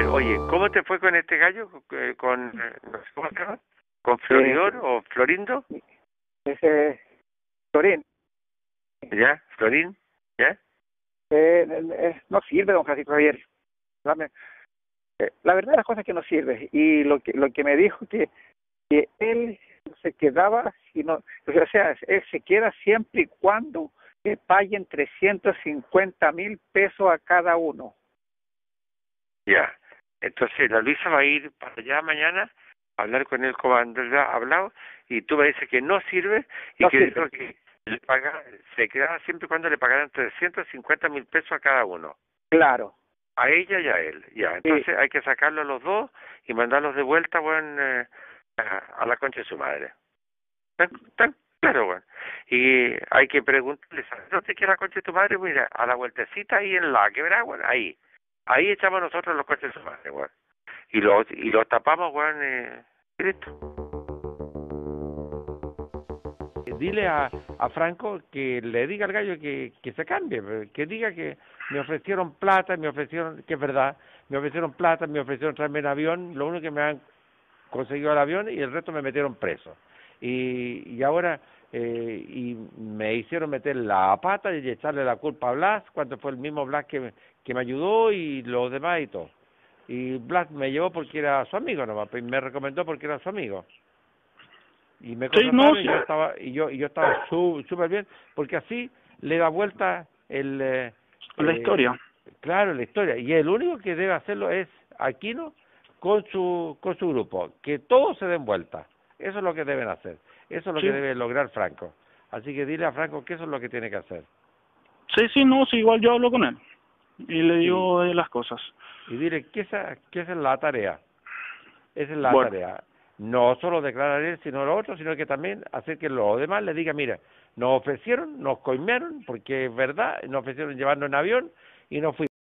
ver, oye, ¿cómo te fue con este gallo? No sé cómo se llama, ¿con Floridor o Florindo? Ese Florín. ¿Ya? ¿Florín? ¿Ya? No sirve, don Francisco Javier. La verdad las cosas es que no sirve. Y lo que me dijo que él se quedaba, o sea, él se queda siempre y cuando le paguen 350,000 pesos a cada uno. Ya. Entonces la Luisa va a ir para allá mañana a hablar con él como ha hablado, y tú me dices que no sirve y No que sirve. dijo que se quedaba siempre y cuando le pagaran 350,000 pesos a cada uno. Claro. A ella y a él, ya. Entonces Sí. hay que sacarlo a los dos y mandarlos de vuelta, bueno, a la concha de su madre. Tan claro, bueno. Y hay que preguntarle, ¿sabes dónde queda la concha de tu madre? Mira, a la vueltecita ahí en la quebrada, bueno, ahí. Ahí echamos nosotros los coches de su madre, bueno. Y los tapamos, bueno, y listo. Dile a Franco que le diga al gallo que se cambie, que diga que me ofrecieron plata, que es verdad, me ofrecieron plata, me ofrecieron traerme en avión, lo único que me han conseguido el avión y el resto me metieron preso. Y ahora y me hicieron meter la pata y echarle la culpa a Blas, cuando fue el mismo Blas que me ayudó y los demás y todo. Y Blas me llevó porque era su amigo nomás, me recomendó porque era su amigo. Y me contrataron, sí. y yo estaba súper bien, porque así le da vuelta La historia. Claro, la historia. Y el único que debe hacerlo es Aquino con su grupo, que todos se den vuelta. Eso es lo que deben hacer. Eso es lo que debe lograr Franco. Así que dile a Franco que eso es lo que tiene que hacer. Sí, igual yo hablo con él y le digo las cosas. Y dile que esa es la tarea. Esa es la Bueno. tarea. No solo declarar él, sino lo otro, sino que también hacer que los demás le digan, mira, nos ofrecieron, nos coimearon, porque es verdad, nos ofrecieron llevarnos en avión y no fuimos.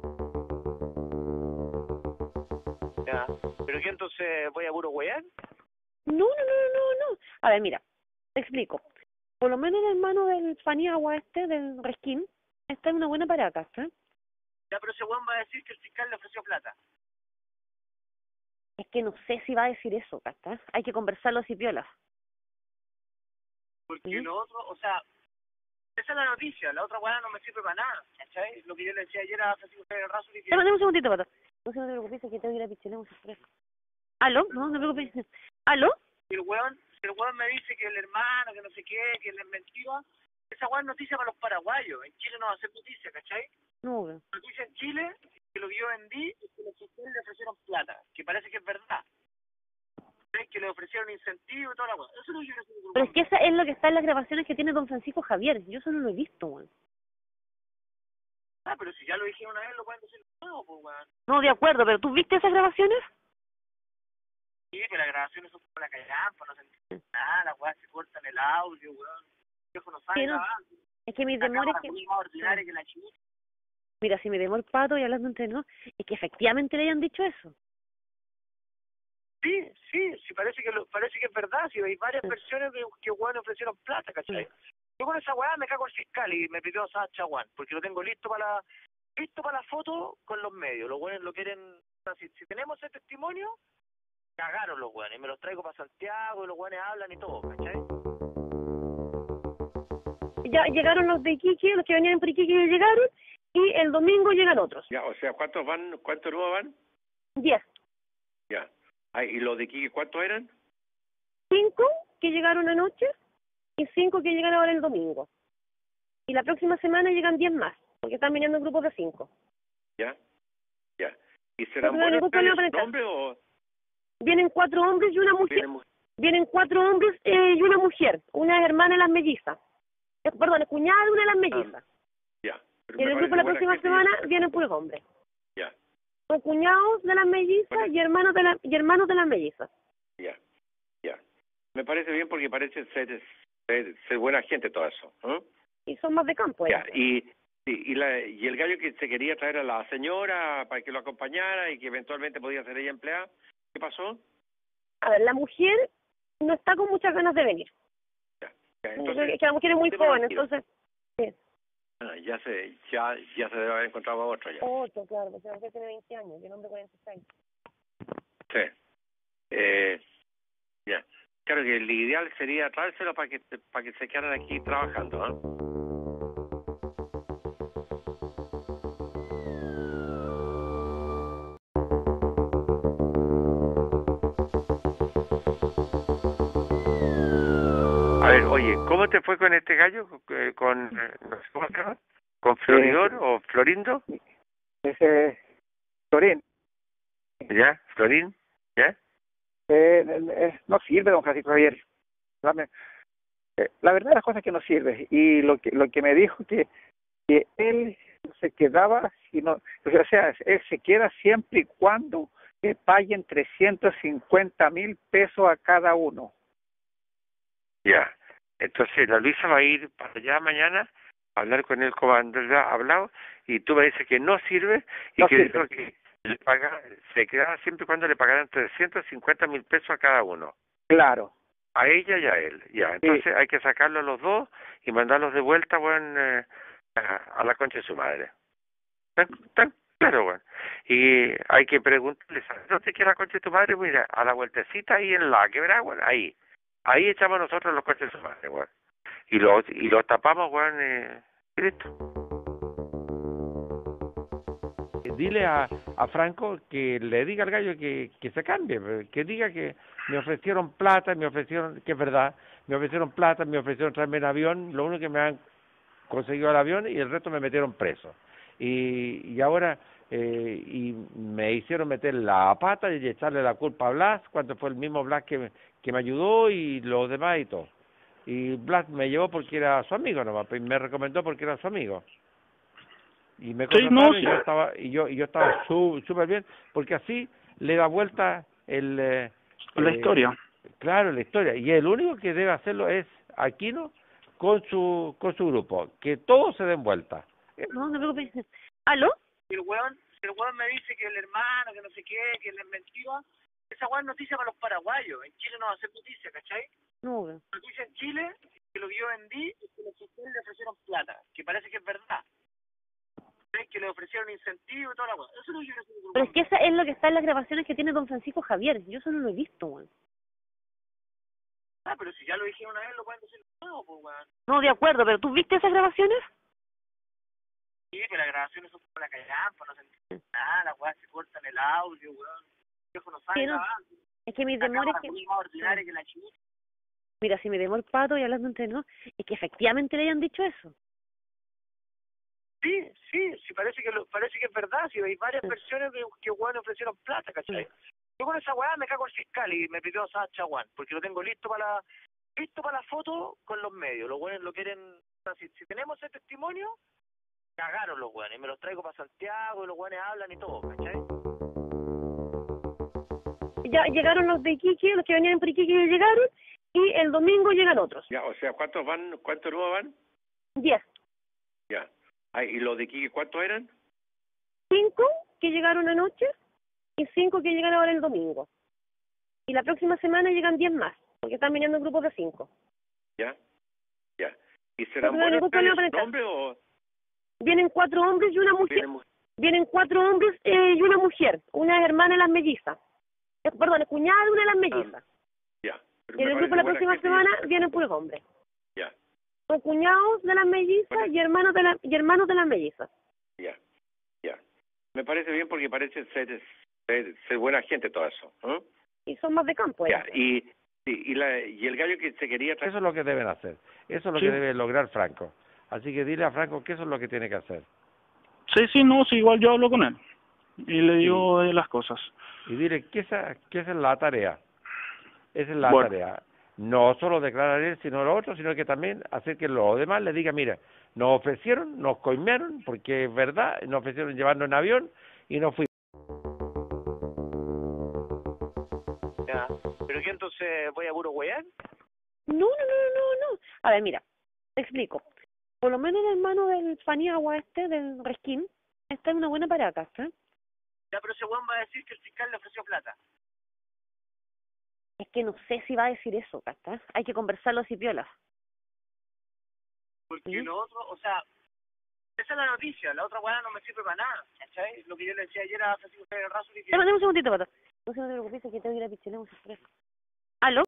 Ya. ¿Pero qué entonces voy a puro huear? No. A ver, mira, te explico. Por lo menos el hermano del Paniagua del Resquín, está en una buena paraca, ¿eh? Ya, pero ese weón va a decir que el fiscal le ofreció plata. Es que no sé si va a decir eso, ¿cachai? Hay que conversarlo así piola. Porque lo otro, o sea, esa es la noticia, la otra weá no me sirve para nada, ¿cachai? Lo que yo le decía ayer a Francisco Javier Razo y que... Dame un segundito, Pato. No te preocupes, que tengo que ir a Pichilemu. ¿Aló? No te preocupes. ¿Aló? Si el weón me dice que el hermano, que no sé qué, que le mentira, esa weá es noticia para los paraguayos. En Chile no va a ser noticia, ¿cachai? No, La noticia en Chile, que lo que yo vendí, es que los fiscales le ofrecieron plata, que parece que es verdad. Que le ofrecieron incentivo y toda la weá. Eso no quiero decir. pero es que esa es lo que está en las grabaciones que tiene don Francisco Javier. Yo eso no lo he visto, weón. Ah, pero si ya lo dijeron una vez, lo pueden decir de nuevo, pues, weón. No, de acuerdo, pero ¿tú viste esas grabaciones? Sí, que las grabaciones son como la callampa, no se entiende nada, las weas se cortan el audio, weón. El viejo no sabe grabar. Es que mi temor es que... más ordinaria que la chica. Mira, si me demoro Pato y hablando entre nosotros, es que efectivamente le hayan dicho eso. Sí, parece que es verdad, si hay varias versiones de que weón ofrecieron plata, ¿cachai? Yo con esa weá me cago el fiscal y me pidió Sacha Juan, porque lo tengo listo para la foto con los medios. Los weones lo quieren, o sea, si tenemos ese testimonio, cagaron los weones, y me los traigo para Santiago y los weones hablan y todo, ¿cachai? Ya llegaron los de Iquique, los que venían por Iquique ya llegaron, y el domingo llegan otros. Ya, o sea, ¿cuántos nuevos van? 10. Ya. ¿Y los de Iquique cuántos eran? 5 que llegaron anoche y 5 que llegan ahora el domingo. Y la próxima semana llegan 10 más, porque están viniendo en grupos de 5. Ya. ¿Y serán buenos hombres o...? Vienen 4 hombres y una mujer. Vienen 4 hombres y una mujer. Una es hermana de las mellizas. Perdón, es cuñada de una de las mellizas. Ya. Y en el grupo la próxima semana vienen puros hombres. Ya. Son cuñados de las mellizas y hermanos de las mellizas. Ya. Me parece bien porque parece ser buena gente todo eso. Y son más de campo. Ya. Y el gallo que se quería traer a la señora para que lo acompañara y que eventualmente podía ser ella empleada, ¿qué pasó? A ver, la mujer no está con muchas ganas de venir. Ya. Entonces, que la mujer es muy joven, entonces... Sí. Ah, ya se debe haber encontrado a otro ya. Otro, claro, porque la mujer tiene 20 años, y el hombre 46. Sí. Ya. Claro que el ideal sería traérselo para que se quedaran aquí trabajando, ¿ah? A ver, oye, ¿cómo te fue con este gallo? No sé cómo se llama, ¿con Floridor o Florindo? Ese Torín, ¿Ya? ¿Florín? ¿Ya? no sirve, don Francisco Javier. Dame- la verdad las cosas es que no sirve. Y lo que me dijo que él se quedaba, si no, o sea, él se queda siempre y cuando que paguen 350,000 pesos a cada uno. Ya. Entonces la Luisa va a ir para allá mañana a hablar con él como ha hablado y tú me dices que no sirve y No que sirve. dijo que se quedaba siempre y cuando le pagaran 350,000 pesos a cada uno. Claro. A ella y a él. Ya. Entonces hay que sacarlos a los dos y mandarlos de vuelta, bueno, a la concha de su madre. Tan claro, bueno. Y hay que preguntarle, ¿sabes dónde queda la concha de tu madre? Mira, a la vueltecita ahí en la quebrada, bueno, ahí. Ahí echamos nosotros los coches de su madre, bueno. Y los tapamos, bueno, y listo. Dile a Franco que le diga al gallo que se cambie, que diga que me ofrecieron plata, que es verdad, me ofrecieron plata, me ofrecieron traerme en avión, lo único que me han conseguido el avión y el resto me metieron preso. Y ahora y me hicieron meter la pata y echarle la culpa a Blas, cuando fue el mismo Blas que me ayudó y los demás y todo. Y Blas me llevó porque era su amigo nomás, me recomendó porque era su amigo. Y me Sí, no, contrataron sí. y yo estaba súper bien, porque así le da vuelta La historia. claro, la historia. Y el único que debe hacerlo es Aquino con su grupo, que todos se den vuelta. No, no me preocupes. ¿Aló? Si el weón me dice que el hermano, que no sé qué, que le mentira, esa weón es noticia para los paraguayos. En Chile no va a ser noticia, ¿cachai? No, güey. Noticia en Chile, que lo que yo vendí es que los chilenos le ofrecieron plata, que parece que es verdad. ¿Cachai? Que le ofrecieron incentivo y toda la weón. Eso es lo que yo no sé. Pero es que esa es lo que está en las grabaciones que tiene don Francisco Javier. Yo eso no lo he visto, güey. Ah, pero si ya lo dijeron una vez, lo pueden decir de nuevo, pues weón. No, de acuerdo, pero ¿tú viste esas grabaciones? Sí, que las grabaciones son como la callampa, no se entiende nada, las weas se cortan el audio, weón. El viejo no sabe Sí, no. grabar. Es que mi La temor es cámara que... muy más ordinaria que la chucha. Mira, si me demoro el pato y hablando entre nos, es que efectivamente le hayan dicho eso. Sí, parece que es verdad, si hay varias versiones de que weón ofrecieron plata, ¿cachai? Yo con esa weá me cago el fiscal y me pidió Sacha Juan, porque lo tengo listo para la foto con los medios. Los weones lo quieren, o sea, si tenemos ese testimonio, cagaron los weones, me los traigo para Santiago y los weones hablan y todo, ¿cachai? Ya llegaron los de Iquique, los que venían por Iquique ya llegaron, y el domingo llegan otros. Ya, o sea, ¿cuántos nuevos van? 10. Ya. ¿Y los de aquí cuántos eran? 5 que llegaron anoche y 5 que llegan ahora el domingo. Y la próxima semana llegan 10 más, porque están viniendo en grupos de 5. Ya. ¿Y serán No hay ningún problema para entrar. hombres o...? Vienen 4 hombres y una mujer. Vienen 4 hombres y una mujer. Una es hermana de las mellizas. Perdón, es cuñada de una de las mellizas. Ya. Y en el grupo la próxima semana vienen puros hombres. Ya. Son cuñados de las mellizas y hermanos de las mellizas. Ya. Me parece bien porque parece ser buena gente todo eso. Y son más de campo. Ya. Y el gallo que se quería traer... Eso es lo que deben hacer. Eso es lo que debe lograr Franco. Así que dile a Franco que eso es lo que tiene que hacer. Sí, no, sí, igual yo hablo con él. Y le digo las cosas. Y dile que esa es la tarea. Esa es la Bueno. tarea. No solo declarar él, sino lo otro, sino que también hacer que los demás le digan, mira, nos ofrecieron, nos coimearon, porque es verdad, nos ofrecieron llevarnos en avión y no fuimos. Ya. ¿Pero qué entonces voy a puro weón? No. A ver, mira, te explico. Por lo menos el hermano del Paniagua del Resquín, está en una buena paraca, ¿eh? Ya, pero ese weón va a decir que el fiscal le ofreció plata. Es que no sé si va a decir eso, ¿cachai? Hay que conversarlo así piolas. Porque lo otro, o sea, Esa es la noticia, la otra weá no me sirve para nada, ¿cachai? Lo que yo le decía ayer a Francisco Javier Razo, que Dame un segundito, Pato. No se me preocupe, que tengo que ir a Pichilemu, se fresco.